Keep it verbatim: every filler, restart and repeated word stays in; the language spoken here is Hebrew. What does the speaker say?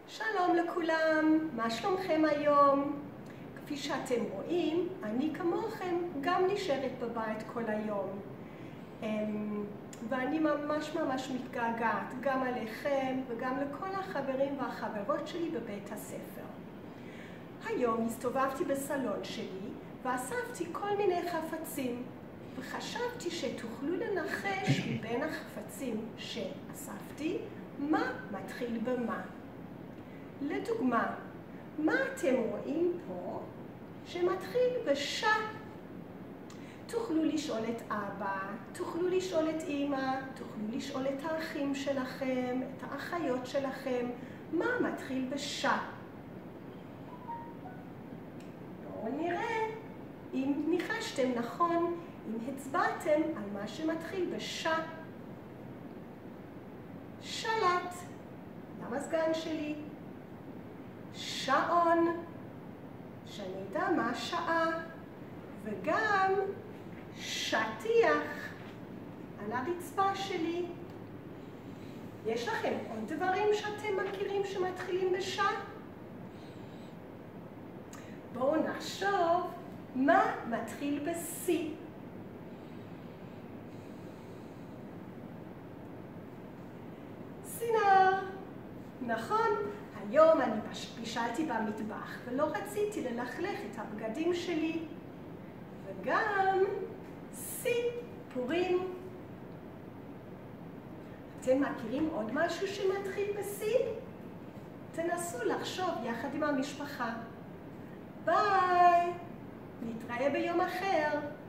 שלום לכולם, מה שלומכם היום? כפי שאתם רואים, אני כמוכם גם נשארת בבית כל היום. ואני ממש ממש מתגעגעת גם עליכם וגם לכל החברים והחברות שלי בבית הספר. היום הסתובבתי בסלון שלי ואספתי כל מיני חפצים, וחשבתי שתוכלו לנחש מבין החפצים שאספתי מה מתחיל במה. לדוגמה, מה אתם רואים פה שמתחיל בש? תוכלו לשאול את אבא, תוכלו לשאול את אמא, תוכלו לשאול את האחים שלכם, את האחיות שלכם, מה מתחיל בש? בואו נראה אם ניחשתם נכון, אם הצבעתם על מה שמתחיל בש. שלט, למזגן שלי. שעון, שאני יודע מה השעה, וגם שטיח על הרצפה שלי. יש לכם עוד דברים שאתם מכירים שמתחילים בש? בואו נחשוב מה מתחיל ב-C. סינר, נכון? היום אני בישלתי במטבח ולא רציתי ללכלך את הבגדים שלי. וגם סיפורים. אתם מכירים עוד משהו שמתחיל ב-C? תנסו לחשוב יחד עם המשפחה. ביי! נתראה ביום אחר.